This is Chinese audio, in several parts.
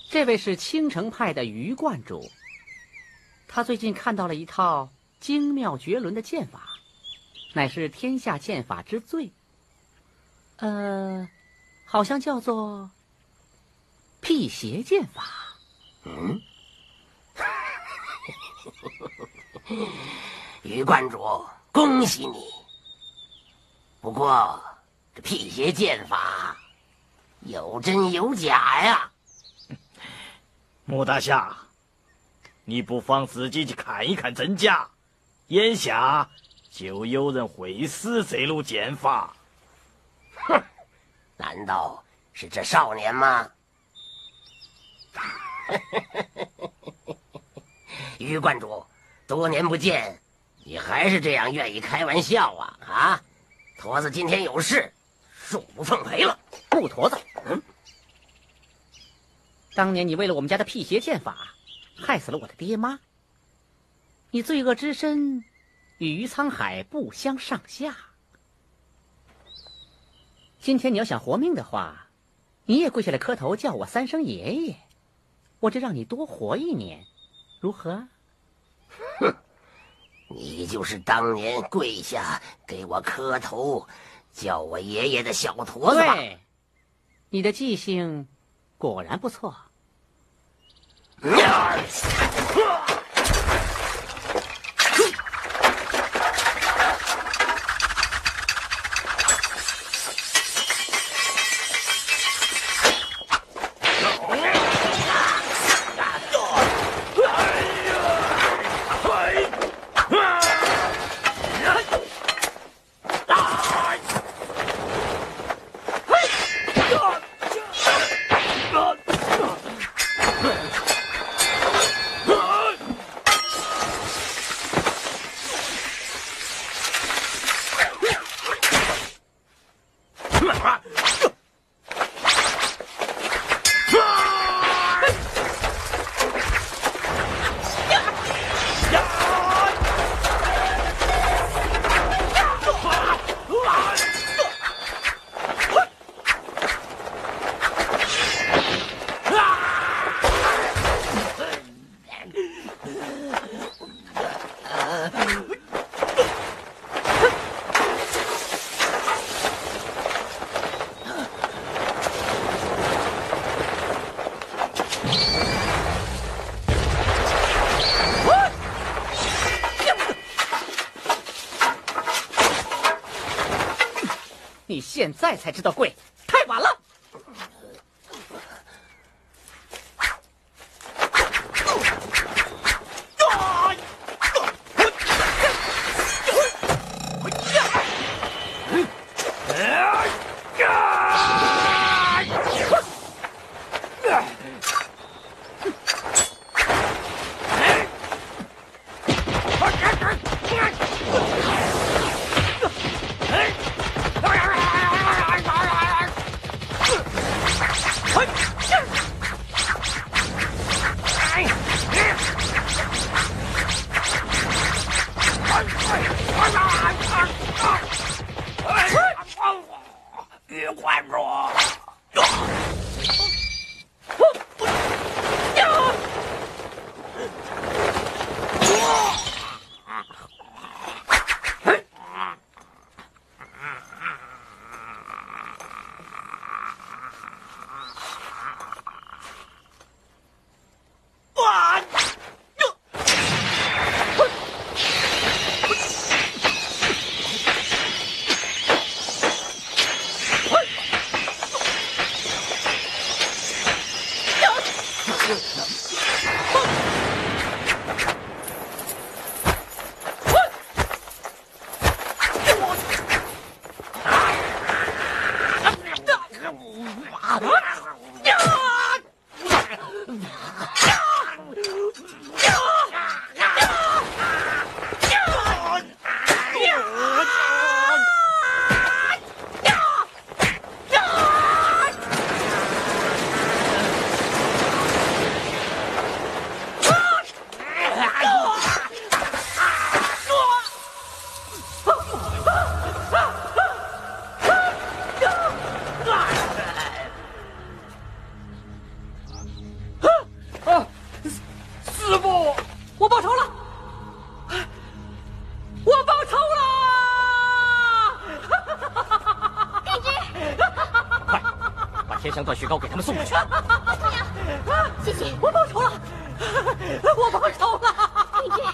这位是青城派的于观主，他最近看到了一套精妙绝伦的剑法，乃是天下剑法之最。好像叫做辟邪剑法。 于观主，恭喜你。不过这辟邪剑法有真有假呀。 穆大侠，你不妨自己去看一看真假，眼下就有人会使这路剑法。 哼，难道是这少年吗？于观主，多年不见，你还是这样愿意开玩笑啊！啊，驼子今天有事，恕不奉陪了。 不，驼子，当年你为了我们家的辟邪剑法，害死了我的爹妈，你罪恶之深，与于沧海不相上下。今天你要想活命的话，你也跪下来磕头叫我3声爷爷，我就让你多活1年，如何？ 哼，你就是当年跪下给我磕头叫我爷爷的小驼子吧？ 对，你的记性果然不错。你现在才知道跪，太晚了。 于观主， 天香断雪糕给他们送过去。 谢谢， 我报仇了，我报仇了！ 云芝，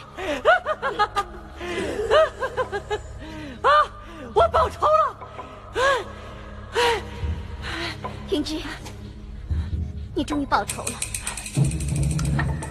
我报仇了！ 云芝，你终于报仇了。